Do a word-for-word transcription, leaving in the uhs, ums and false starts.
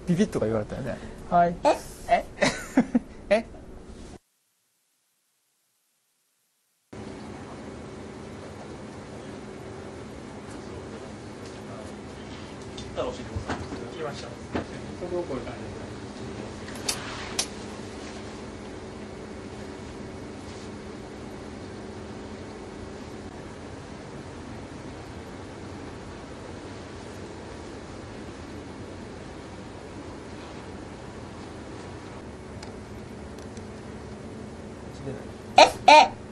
ビビッとか言われたよね。はい。えええたら教えてください。聞きました。そこをこういう感じで。 ええ